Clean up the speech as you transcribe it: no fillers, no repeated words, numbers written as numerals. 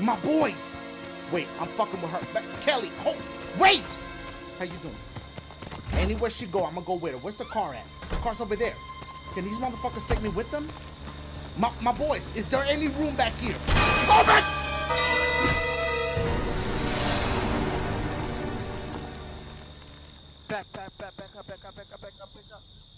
My boys. Wait, I'm fucking with her. Kelly, hold. Wait. How you doing? Anywhere she go, I'm gonna go with her. Where's the car at? The car's over there. Can these motherfuckers take me with them? My boys, is there any room back here? Oh, man! Back up.